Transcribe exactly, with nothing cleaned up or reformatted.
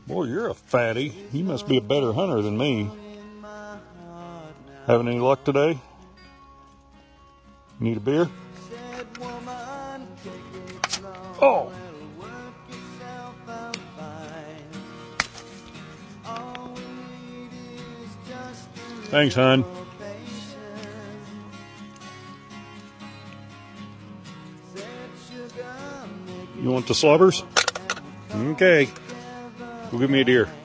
Boy, you're a fatty. You must be a better hunter than me. Having any luck today? Need a beer? Oh! Thanks, hon. You want the slobbers? Okay. Go give me a deer.